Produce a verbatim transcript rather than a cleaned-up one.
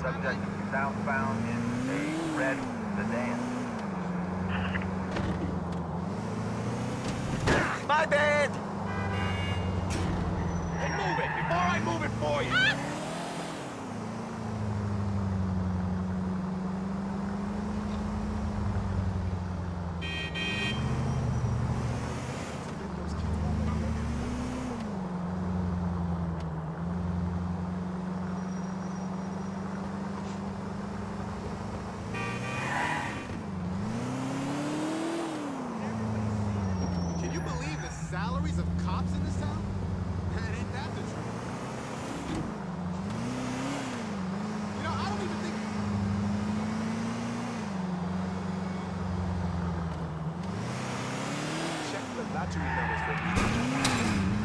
Subject southbound in a red sedan. My bad! Hey, move it before I move it for you! Can you believe the salaries of cops in this town? Man, ain't that the truth? You know, I don't even think... Check the lottery numbers for me.